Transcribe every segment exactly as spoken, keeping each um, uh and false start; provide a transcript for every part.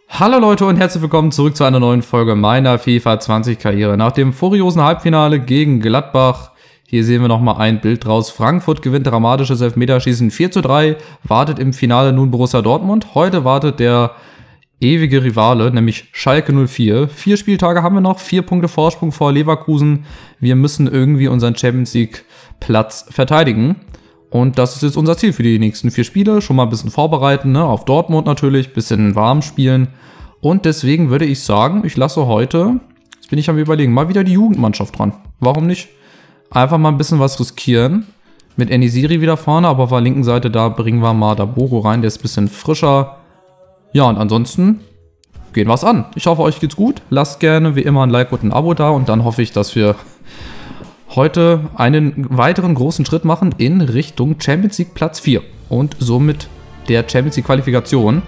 Hallo Leute und herzlich willkommen zurück zu einer neuen Folge meiner FIFA zwanzig Karriere. Nach dem furiosen Halbfinale gegen Gladbach, hier sehen wir nochmal ein Bild draus. Frankfurt gewinnt dramatisches Elfmeterschießen vier zu drei, wartet im Finale nun Borussia Dortmund. Heute wartet der ewige Rivale, nämlich Schalke null vier. Vier Spieltage haben wir noch, vier Punkte Vorsprung vor Leverkusen. Wir müssen irgendwie unseren Champions League Platz verteidigen. Und das ist jetzt unser Ziel für die nächsten vier Spiele. Schon mal ein bisschen vorbereiten, ne? Auf Dortmund natürlich, ein bisschen warm spielen. Und deswegen würde ich sagen, ich lasse heute, jetzt bin ich am Überlegen, mal wieder die Jugendmannschaft dran. Warum nicht? Einfach mal ein bisschen was riskieren. Mit En-Nesyri wieder vorne, aber auf der linken Seite, da bringen wir mal Dabogo rein, der ist ein bisschen frischer. Ja, und ansonsten gehen wir es an. Ich hoffe, euch geht's gut. Lasst gerne wie immer ein Like und ein Abo da. Und dann hoffe ich, dass wir heute einen weiteren großen Schritt machen in Richtung Champions League Platz vier und somit der Champions League Qualifikation.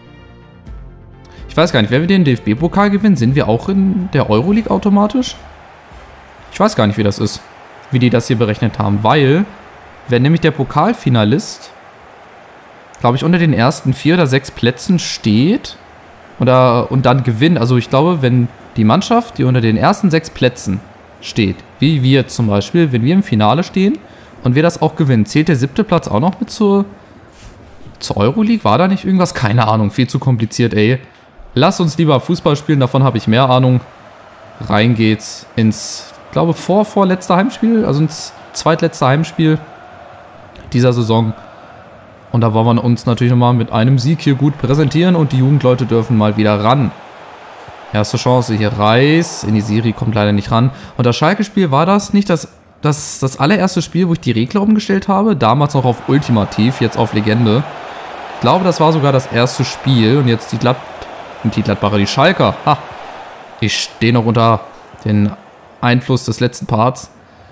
Ich weiß gar nicht, wenn wir den D F B-Pokal gewinnen, sind wir auch in der Euroleague automatisch? Ich weiß gar nicht, wie das ist, wie die das hier berechnet haben, weil wenn nämlich der Pokalfinalist, glaube ich, unter den ersten vier oder sechs Plätzen steht oder, und dann gewinnt, also ich glaube, wenn die Mannschaft, die unter den ersten sechs Plätzen steht, wie wir zum Beispiel, wenn wir im Finale stehen und wir das auch gewinnen, zählt der siebte Platz auch noch mit zur, zur Euroleague? War da nicht irgendwas? Keine Ahnung, viel zu kompliziert, ey. Lass uns lieber Fußball spielen, davon habe ich mehr Ahnung. Rein geht's ins, ich glaube, vor, vorletzte Heimspiel, also ins zweitletzte Heimspiel dieser Saison. Und da wollen wir uns natürlich nochmal mit einem Sieg hier gut präsentieren und die Jugendleute dürfen mal wieder ran. Erste Chance hier, Reis. En-Nesyri kommt leider nicht ran. Und das Schalke-Spiel war das nicht das, das, das allererste Spiel, wo ich die Regler umgestellt habe? Damals noch auf Ultimativ, jetzt auf Legende. Ich glaube, das war sogar das erste Spiel. Und jetzt die, Glad die Gladbacher, die Schalker. Ha! Ich stehe noch unter den Einfluss des letzten Parts.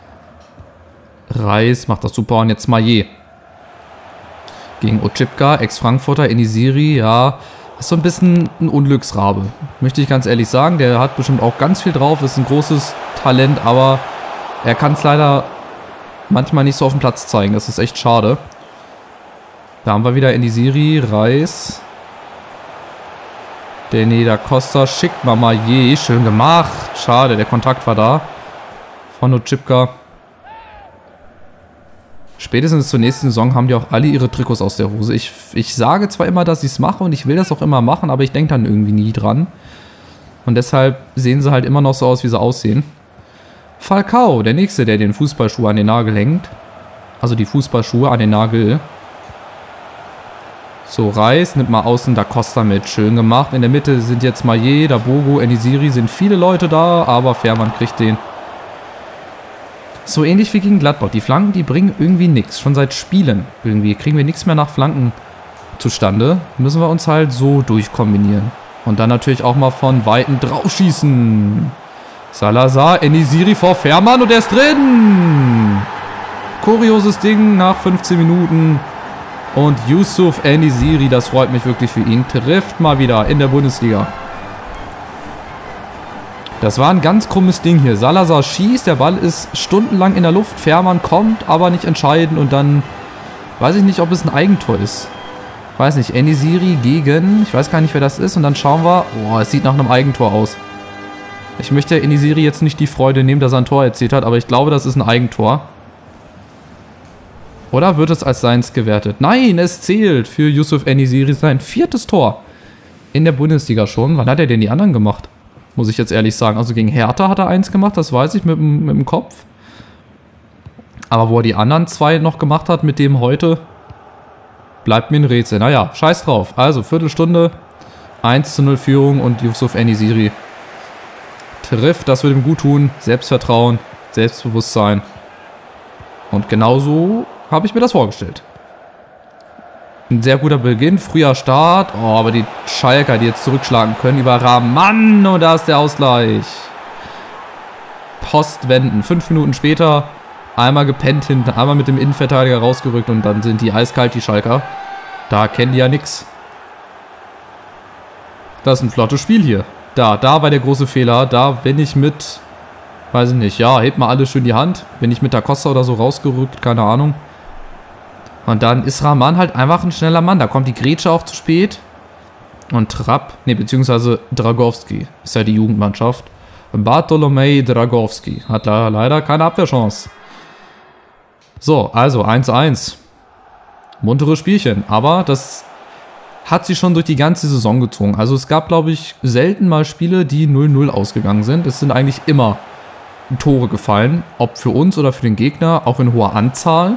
Reis macht das super. Und jetzt Maillet. Gegen Otschipka, Ex-Frankfurter, En-Nesyri, ja. Ist so ein bisschen ein Unglücksrabe, möchte ich ganz ehrlich sagen. Der hat bestimmt auch ganz viel drauf, ist ein großes Talent, aber er kann es leider manchmal nicht so auf dem Platz zeigen. Das ist echt schade. Da haben wir wieder En-Nesyri, Reis. Danny da Costa schickt mal Maillet. Schön gemacht. Schade, der Kontakt war da. Von Otschipka. Spätestens zur nächsten Saison haben die auch alle ihre Trikots aus der Hose. Ich, ich sage zwar immer, dass ich es mache und ich will das auch immer machen, aber ich denke dann irgendwie nie dran. Und deshalb sehen sie halt immer noch so aus, wie sie aussehen. Falcao, der Nächste, der den Fußballschuh an den Nagel hängt. Also die Fußballschuhe an den Nagel. So, Reis nimmt mal außen da Costa mit. Schön gemacht. In der Mitte sind jetzt Maillet, Dabogo, En-Nesyri. Sind viele Leute da, aber Fährmann kriegt den. So ähnlich wie gegen Gladbach. Die Flanken, die bringen irgendwie nichts. Schon seit Spielen irgendwie kriegen wir nichts mehr nach Flanken zustande. Müssen wir uns halt so durchkombinieren. Und dann natürlich auch mal von Weiten draufschießen. Salazar, En-Nesyri vor Fährmann und er ist drin. Kurioses Ding nach fünfzehn Minuten. Und Yusuf En-Nesyri, das freut mich wirklich für ihn, trifft mal wieder in der Bundesliga. Das war ein ganz krummes Ding hier. Salazar schießt, der Ball ist stundenlang in der Luft. Fährmann kommt, aber nicht entscheidend. Und dann weiß ich nicht, ob es ein Eigentor ist. Weiß nicht, En-Nesyri gegen, ich weiß gar nicht, wer das ist. Und dann schauen wir, oh, es sieht nach einem Eigentor aus. Ich möchte En-Nesyri jetzt nicht die Freude nehmen, dass er ein Tor erzielt hat. Aber ich glaube, das ist ein Eigentor. Oder wird es als seins gewertet? Nein, es zählt für Yusuf En-Nesyri sein viertes Tor. In der Bundesliga schon. Wann hat er denn die anderen gemacht? Muss ich jetzt ehrlich sagen. Also gegen Hertha hat er eins gemacht, das weiß ich mit, mit dem Kopf. Aber wo er die anderen zwei noch gemacht hat, mit dem heute, bleibt mir ein Rätsel. Naja, scheiß drauf. Also Viertelstunde, eins zu null Führung und Yusuf En-Nesyri trifft. Das wird ihm gut tun. Selbstvertrauen, Selbstbewusstsein. Und genauso habe ich mir das vorgestellt. Ein sehr guter Beginn, früher Start. Oh, aber die Schalker, die jetzt zurückschlagen können über Rahman. Und da ist der Ausgleich. Postwenden. Fünf Minuten später einmal gepennt hinten, einmal mit dem Innenverteidiger rausgerückt und dann sind die eiskalt, die Schalker. Da kennen die ja nix. Das ist ein flottes Spiel hier. Da, da war der große Fehler. Da bin ich mit, weiß ich nicht, ja, hebt mal alles schön die Hand. Bin ich mit der Costa oder so rausgerückt, keine Ahnung. Und dann ist Rahman halt einfach ein schneller Mann. Da kommt die Grätsche auch zu spät. Und Trapp, ne, beziehungsweise Dragowski, ist ja die Jugendmannschaft. Bartolomej Dragowski hat leider keine Abwehrchance. So, also eins zu eins. Munteres Spielchen, aber das hat sie schon durch die ganze Saison gezogen. Also es gab, glaube ich, selten mal Spiele, die null null ausgegangen sind. Es sind eigentlich immer Tore gefallen, ob für uns oder für den Gegner, auch in hoher Anzahl.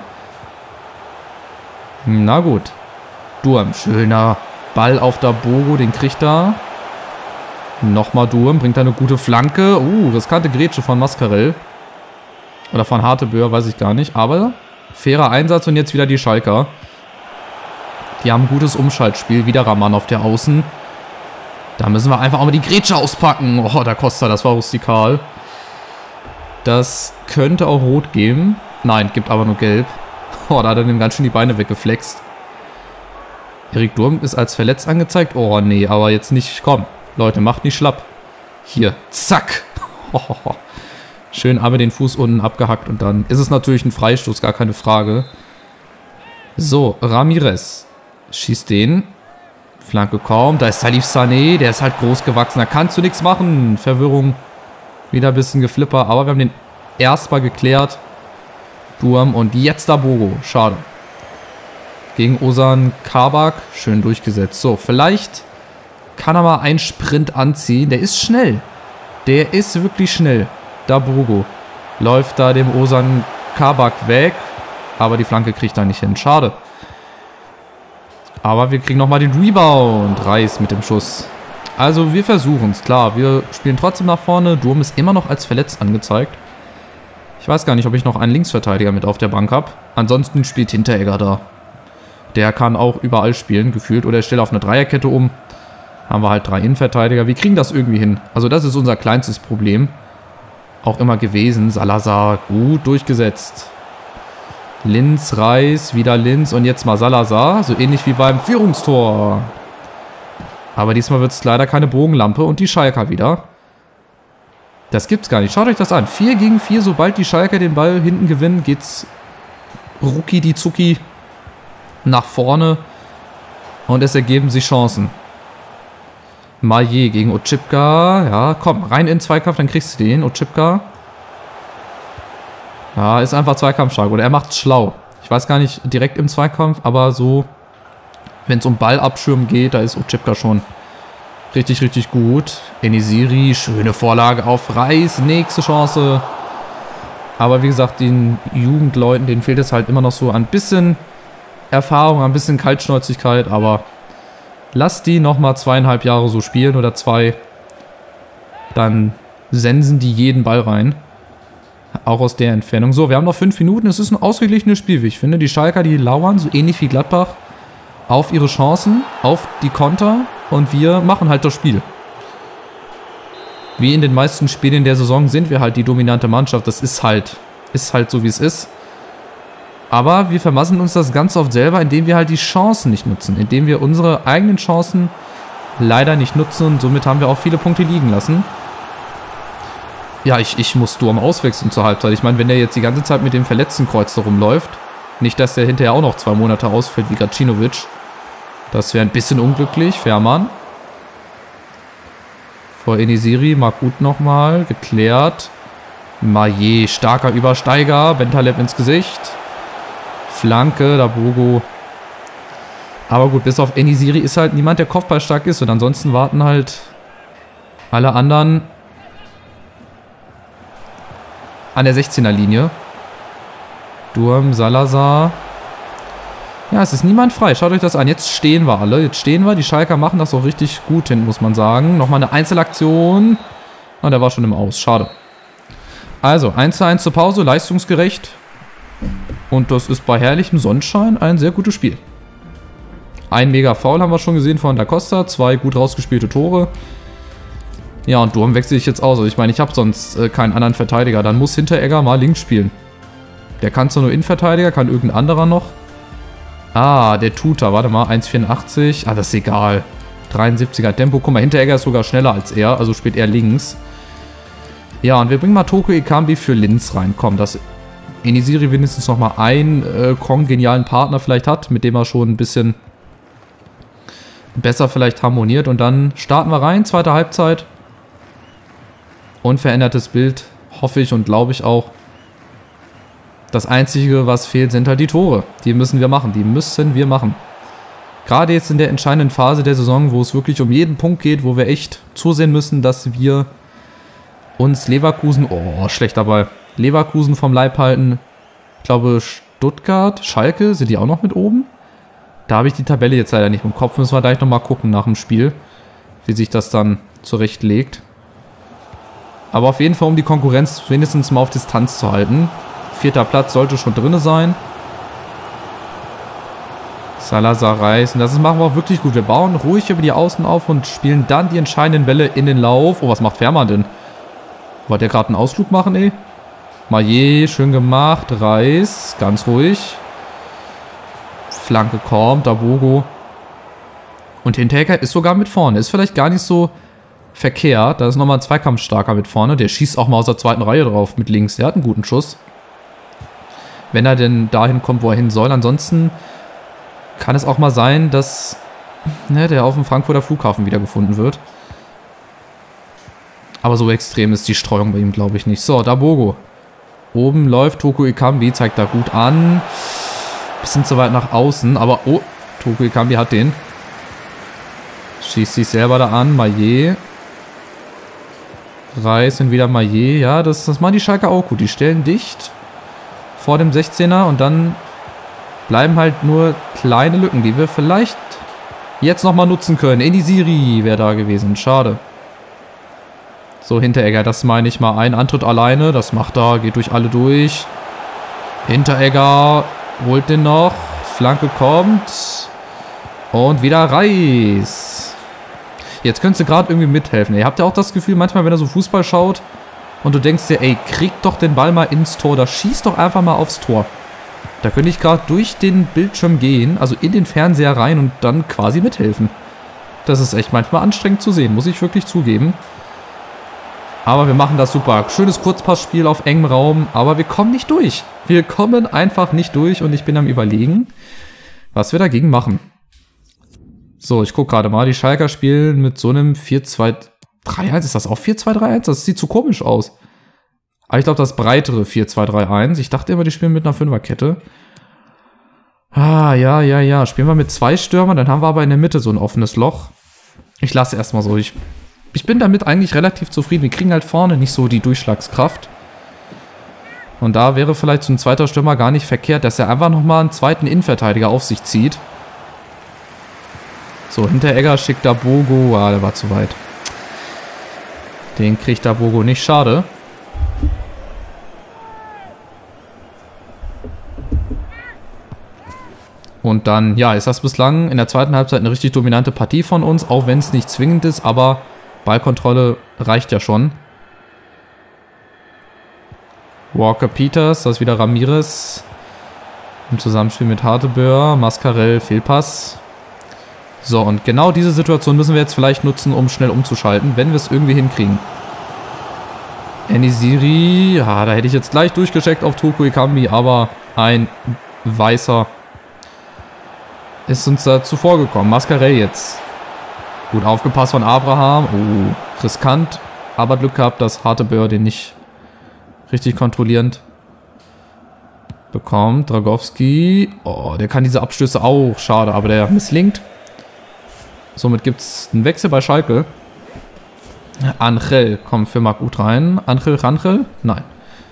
Na gut. Durm, schöner Ball auf der Bogo, den kriegt er. Nochmal Durm, bringt eine gute Flanke. Uh, riskante Grätsche von Mascarell. Oder von Harteböhr, weiß ich gar nicht. Aber fairer Einsatz und jetzt wieder die Schalker. Die haben ein gutes Umschaltspiel. Wieder Raman auf der Außen. Da müssen wir einfach auch mal die Grätsche auspacken. Oh, da Costa, das war rustikal. Das könnte auch rot geben. Nein, gibt aber nur gelb. Oh, da hat er dem ganz schön die Beine weggeflext. Erik Durm ist als verletzt angezeigt. Oh, nee, aber jetzt nicht. Komm, Leute, macht nicht schlapp. Hier, zack. Oh, schön einmal den Fuß unten abgehackt und dann ist es natürlich ein Freistoß, gar keine Frage. So, Ramirez schießt den. Flanke kaum. Da ist Salif Sané, der ist halt groß gewachsen. Da kannst du nichts machen. Verwirrung. Wieder ein bisschen geflipper, aber wir haben den erstmal geklärt. Durm und jetzt da Bogo. Schade. Gegen Ozan Kabak. Schön durchgesetzt. So, vielleicht kann er mal einen Sprint anziehen. Der ist schnell. Der ist wirklich schnell. Da Bogo. Läuft da dem Ozan Kabak weg. Aber die Flanke kriegt er nicht hin. Schade. Aber wir kriegen nochmal den Rebound. Reis mit dem Schuss. Also wir versuchen es. Klar, wir spielen trotzdem nach vorne. Durm ist immer noch als verletzt angezeigt. Ich weiß gar nicht, ob ich noch einen Linksverteidiger mit auf der Bank habe. Ansonsten spielt Hinteregger da. Der kann auch überall spielen, gefühlt. Oder ich stelle auf eine Dreierkette um. Haben wir halt drei Innenverteidiger. Wir kriegen das irgendwie hin. Also das ist unser kleinstes Problem. Auch immer gewesen. Salazar gut durchgesetzt. Linz, Reis, wieder Linz und jetzt mal Salazar. So ähnlich wie beim Führungstor. Aber diesmal wird es leider keine Bogenlampe und die Schalker wieder. Das gibt's gar nicht. Schaut euch das an. vier gegen vier. Sobald die Schalker den Ball hinten gewinnen, geht's rucki die Zucki nach vorne. Und es ergeben sich Chancen. Maillet gegen Otschipka. Ja, komm, rein in den Zweikampf, dann kriegst du den. Otschipka. Ja, ist einfach zweikampfstark. Oder er macht's schlau. Ich weiß gar nicht direkt im Zweikampf, aber so, wenn es um Ballabschirmen geht, da ist Otschipka schon richtig, richtig gut. Enisiri, schöne Vorlage auf Reis. Nächste Chance. Aber wie gesagt, den Jugendleuten, denen fehlt es halt immer noch so ein bisschen Erfahrung, ein bisschen Kaltschnäuzigkeit. Aber lasst die nochmal zweieinhalb Jahre so spielen oder zwei. Dann sensen die jeden Ball rein. Auch aus der Entfernung. So, wir haben noch fünf Minuten. Es ist ein ausgeglichenes Spiel, wie ich finde. Die Schalker, die lauern, so ähnlich wie Gladbach, auf ihre Chancen, auf die Konter. Und wir machen halt das Spiel. Wie in den meisten Spielen der Saison sind wir halt die dominante Mannschaft. Das ist halt, ist halt so, wie es ist. Aber wir vermasseln uns das ganz oft selber, indem wir halt die Chancen nicht nutzen. Indem wir unsere eigenen Chancen leider nicht nutzen. Und somit haben wir auch viele Punkte liegen lassen. Ja, ich, ich muss Durm auswechseln zur Halbzeit. Ich meine, wenn der jetzt die ganze Zeit mit dem verletzten Kreuz da rumläuft, nicht, dass der hinterher auch noch zwei Monate ausfällt wie Gacinovic. Das wäre ein bisschen unglücklich. Fährmann. Vor Enisiri, Makut nochmal. Geklärt. Maillet, starker Übersteiger. Bentaleb ins Gesicht. Flanke, da Bogo. Aber gut, bis auf Enisiri ist halt niemand, der kopfballstark ist. Und ansonsten warten halt alle anderen an der sechzehner Linie. Durm, Salazar. Ja, es ist niemand frei. Schaut euch das an. Jetzt stehen wir alle. Jetzt stehen wir. Die Schalker machen das auch richtig gut hin, muss man sagen. Nochmal eine Einzelaktion. Und der war schon im Aus. Schade. Also, eins zu eins zur Pause. Leistungsgerecht. Und das ist bei herrlichem Sonnenschein ein sehr gutes Spiel. Ein mega Foul haben wir schon gesehen von Da Costa. Zwei gut rausgespielte Tore. Ja, und Durm wechsle ich jetzt aus. Also ich meine, ich habe sonst äh, keinen anderen Verteidiger. Dann muss Hinteregger mal links spielen. Der kann zwar nur Innenverteidiger, kann irgendein anderer noch. Ah, der Tuta, warte mal, eins vierundachtzig. Ah, das ist egal. dreiundsiebziger Tempo. Guck mal, Hinteregger ist sogar schneller als er, also spielt er links. Ja, und wir bringen mal Toko Ekambi für Linz rein. Komm, dass Enisiri wenigstens nochmal einen äh, Kong-genialen Partner vielleicht hat, mit dem er schon ein bisschen besser vielleicht harmoniert. Und dann starten wir rein, zweite Halbzeit. Unverändertes Bild, hoffe ich und glaube ich auch. Das Einzige, was fehlt, sind halt die Tore. Die müssen wir machen, die müssen wir machen. Gerade jetzt in der entscheidenden Phase der Saison, wo es wirklich um jeden Punkt geht, wo wir echt zusehen müssen, dass wir uns Leverkusen, oh, schlechter Ball, Leverkusen vom Leib halten. Ich glaube, Stuttgart, Schalke, sind die auch noch mit oben? Da habe ich die Tabelle jetzt leider nicht im Kopf. Müssen wir gleich nochmal gucken nach dem Spiel, wie sich das dann zurechtlegt. Aber auf jeden Fall, um die Konkurrenz wenigstens mal auf Distanz zu halten. Vierter Platz sollte schon drin sein. Salazar Reis. Und das machen wir auch wirklich gut. Wir bauen ruhig über die Außen auf und spielen dann die entscheidenden Bälle in den Lauf. Oh, was macht Fährmann denn? Wollte der gerade einen Ausflug machen, ey? Maillet, schön gemacht. Reis, ganz ruhig. Flanke kommt, Dabogo. Und Hinteregger ist sogar mit vorne. Ist vielleicht gar nicht so verkehrt. Da ist nochmal ein Zweikampfstarker mit vorne. Der schießt auch mal aus der zweiten Reihe drauf mit links. Der hat einen guten Schuss. Wenn er denn dahin kommt, wo er hin soll. Ansonsten kann es auch mal sein, dass ne, der auf dem Frankfurter Flughafen wiedergefunden wird. Aber so extrem ist die Streuung bei ihm, glaube ich, nicht. So, Dabogo. Oben läuft Toko Ekambi, zeigt da gut an. Bisschen zu weit nach außen, aber oh, Toko Ekambi hat den. Schießt sich selber da an, Maillet. Reis und wieder Maillet. Ja, das, das machen die Schalker auch gut. Die stellen dicht vor dem sechzehner und dann bleiben halt nur kleine Lücken, die wir vielleicht jetzt nochmal nutzen können. Enisiri wäre da gewesen, schade. So, Hinteregger, das meine ich mal. Ein Antritt alleine, das macht er, geht durch alle durch. Hinteregger holt den noch. Flanke kommt. Und wieder Reis. Jetzt könntest du gerade irgendwie mithelfen. Ihr habt ja auch das Gefühl, manchmal, wenn er so Fußball schaut und du denkst dir, ey, krieg doch den Ball mal ins Tor. Da schießt doch einfach mal aufs Tor. Da könnte ich gerade durch den Bildschirm gehen, also in den Fernseher rein und dann quasi mithelfen. Das ist echt manchmal anstrengend zu sehen, muss ich wirklich zugeben. Aber wir machen das super. Schönes Kurzpassspiel auf engem Raum, aber wir kommen nicht durch. Wir kommen einfach nicht durch und ich bin am Überlegen, was wir dagegen machen. So, ich gucke gerade mal. Die Schalker spielen mit so einem vier zwei drei eins. Ist das auch vier zwei drei eins? Das sieht zu komisch aus. Aber ich glaube, das breitere vier zwei drei eins. Ich dachte immer, die spielen mit einer Fünferkette. Ah, ja, ja, ja. Spielen wir mit zwei Stürmern, dann haben wir aber in der Mitte so ein offenes Loch. Ich lasse erstmal so. Ich, ich bin damit eigentlich relativ zufrieden. Wir kriegen halt vorne nicht so die Durchschlagskraft. Und da wäre vielleicht so ein zweiter Stürmer gar nicht verkehrt, dass er einfach nochmal einen zweiten Innenverteidiger auf sich zieht. So, Hinteregger schickt Dabogo. Ah, der war zu weit. Den kriegt Dabogo nicht. Schade. Und dann, ja, ist das bislang in der zweiten Halbzeit eine richtig dominante Partie von uns, auch wenn es nicht zwingend ist, aber Ballkontrolle reicht ja schon. Walker Peters, das ist wieder Ramirez. Im Zusammenspiel mit Harteböhr, Mascarell, Fehlpass. So, und genau diese Situation müssen wir jetzt vielleicht nutzen, um schnell umzuschalten, wenn wir es irgendwie hinkriegen. Enisiri, ja, da hätte ich jetzt gleich durchgecheckt auf Toko Ekambi, aber ein weißer ist uns da zuvor gekommen. Mascarell jetzt. Gut aufgepasst von Abraham. Oh, riskant, aber Glück gehabt, dass Harteböhr den nicht richtig kontrollierend bekommt. Dragowski, oh, der kann diese Abstöße auch, schade, aber der misslingt. Somit gibt es einen Wechsel bei Schalke. Angel kommt für Marc Uth rein. Angel, Rangel? Nein.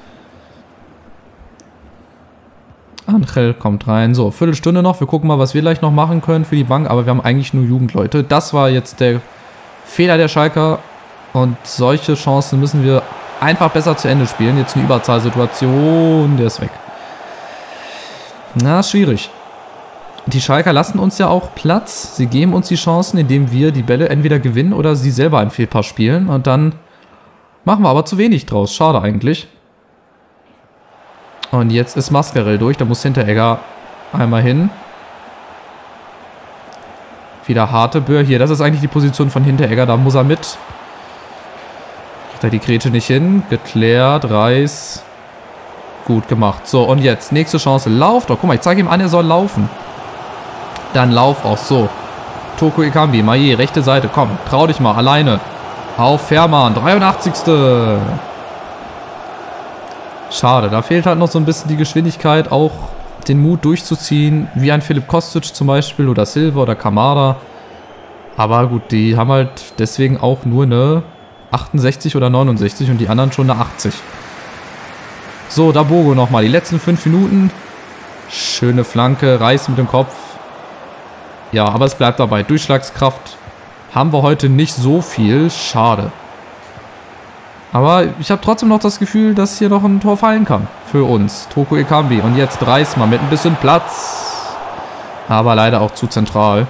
Angel kommt rein. So, Viertelstunde noch. Wir gucken mal, was wir gleich noch machen können für die Bank. Aber wir haben eigentlich nur Jugendleute. Das war jetzt der Fehler der Schalker. Und solche Chancen müssen wir einfach besser zu Ende spielen. Jetzt eine Überzahlsituation. Der ist weg. Na, ist schwierig. Die Schalker lassen uns ja auch Platz. Sie geben uns die Chancen, indem wir die Bälle entweder gewinnen oder sie selber einen Fehlpass spielen. Und dann machen wir aber zu wenig draus. Schade eigentlich. Und jetzt ist Mascarell durch. Da muss Hinteregger einmal hin. Wieder Harteböhr. Hier, das ist eigentlich die Position von Hinteregger. Da muss er mit. Kriegt er die Grätsche nicht hin. Geklärt. Reis. Gut gemacht. So, und jetzt. Nächste Chance. Lauf doch. Guck mal, ich zeige ihm an, er soll laufen. Dann lauf auch so. Toko Ekambi, Maillet, rechte Seite, komm, trau dich mal, alleine. Auf Fährmann, dreiundachtzigste Schade, da fehlt halt noch so ein bisschen die Geschwindigkeit, auch den Mut durchzuziehen, wie ein Filip Kostic zum Beispiel oder Silva oder Kamada. Aber gut, die haben halt deswegen auch nur eine achtundsechzig oder neunundsechzig und die anderen schon eine achtzig. So, da Bogo nochmal, die letzten fünf Minuten. Schöne Flanke, Reis mit dem Kopf. Ja, aber es bleibt dabei. Durchschlagskraft haben wir heute nicht so viel. Schade. Aber ich habe trotzdem noch das Gefühl, dass hier noch ein Tor fallen kann. Für uns. Toko Ekambi. Und jetzt Reis mal mit ein bisschen Platz. Aber leider auch zu zentral.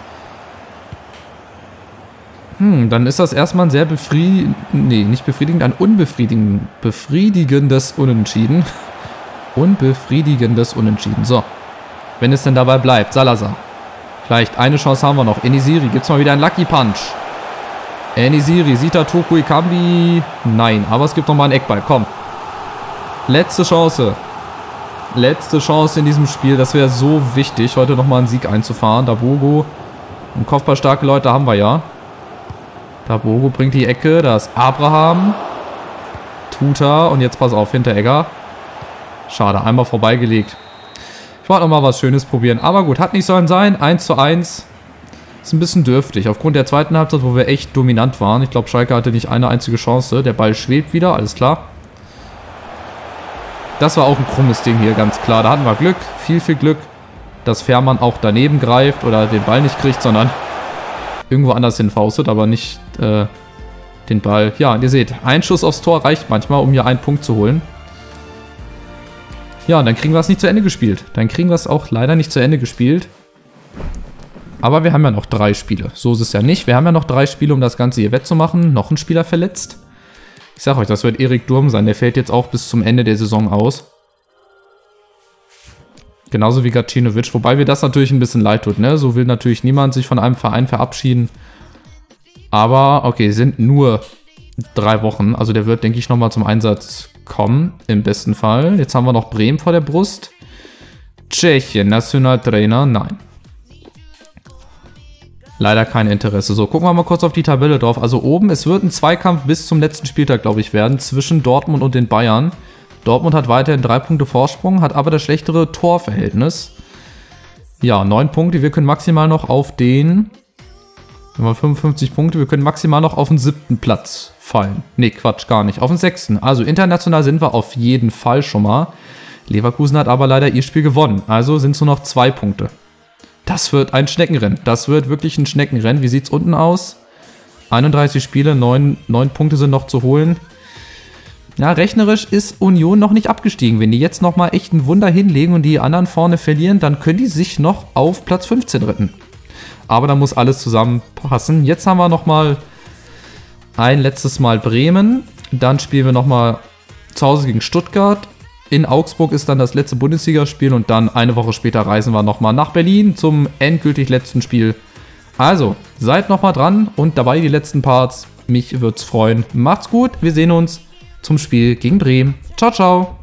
Hm, dann ist das erstmal ein sehr befriedigend, nee, nicht befriedigend, ein unbefriedigend, befriedigendes Unentschieden. Unbefriedigendes Unentschieden. So, wenn es denn dabei bleibt, Salazar. Vielleicht eine Chance haben wir noch. Enisiri, gibt es mal wieder einen Lucky Punch. Enisiri, sieht da Toko Ekambi? Nein, aber es gibt noch mal einen Eckball, komm. Letzte Chance. Letzte Chance in diesem Spiel, das wäre so wichtig, heute noch mal einen Sieg einzufahren. Da Bogo und kopfballstarke Leute haben wir ja. Da Bogo bringt die Ecke, da ist Abraham. Tuta und jetzt pass auf, Hinteregger. Schade, einmal vorbeigelegt. Ich wollte noch mal was Schönes probieren, aber gut, hat nicht sollen sein. eins zu eins. Ist ein bisschen dürftig, aufgrund der zweiten Halbzeit, wo wir echt dominant waren. Ich glaube, Schalke hatte nicht eine einzige Chance. Der Ball schwebt wieder, alles klar. Das war auch ein krummes Ding hier, ganz klar. Da hatten wir Glück, viel, viel Glück, dass Fährmann auch daneben greift oder den Ball nicht kriegt, sondern irgendwo anders hinfaustet, aber nicht äh, den Ball. Ja, und ihr seht, ein Schuss aufs Tor reicht manchmal, um hier einen Punkt zu holen. Ja, und dann kriegen wir es nicht zu Ende gespielt. Dann kriegen wir es auch leider nicht zu Ende gespielt. Aber wir haben ja noch drei Spiele. So ist es ja nicht. Wir haben ja noch drei Spiele, um das Ganze hier wettzumachen. Noch ein Spieler verletzt. Ich sag euch, das wird Erik Durm sein. Der fällt jetzt auch bis zum Ende der Saison aus. Genauso wie Gacinovic. Wobei mir das natürlich ein bisschen leid tut, ne? So will natürlich niemand sich von einem Verein verabschieden. Aber, okay, sind nur drei Wochen. Also der wird, denke ich, nochmal zum Einsatz kommen. Im besten Fall. Jetzt haben wir noch Bremen vor der Brust. Tschechien, Nationaltrainer, nein. Leider kein Interesse. So, gucken wir mal kurz auf die Tabelle drauf. Also oben, es wird ein Zweikampf bis zum letzten Spieltag, glaube ich, werden. Zwischen Dortmund und den Bayern. Dortmund hat weiterhin drei Punkte Vorsprung, hat aber das schlechtere Torverhältnis. Ja, neun Punkte. Wir können maximal noch auf den... Wir haben fünfundfünfzig Punkte. Wir können maximal noch auf den siebten Platz fallen. Ne, Quatsch, gar nicht. Auf den sechsten. Also international sind wir auf jeden Fall schon mal. Leverkusen hat aber leider ihr Spiel gewonnen. Also sind es nur noch zwei Punkte. Das wird ein Schneckenrennen. Das wird wirklich ein Schneckenrennen. Wie sieht es unten aus? einunddreißig Spiele, neun, neun Punkte sind noch zu holen. Ja, rechnerisch ist Union noch nicht abgestiegen. Wenn die jetzt nochmal echt ein Wunder hinlegen und die anderen vorne verlieren, dann können die sich noch auf Platz fünfzehn retten. Aber da muss alles zusammenpassen. Jetzt haben wir nochmal ein letztes Mal Bremen. Dann spielen wir nochmal zu Hause gegen Stuttgart. In Augsburg ist dann das letzte Bundesligaspiel und dann eine Woche später reisen wir nochmal nach Berlin zum endgültig letzten Spiel. Also, seid nochmal dran und dabei die letzten Parts. Mich würd's freuen. Macht's gut, wir sehen uns zum Spiel gegen Bremen. Ciao, ciao.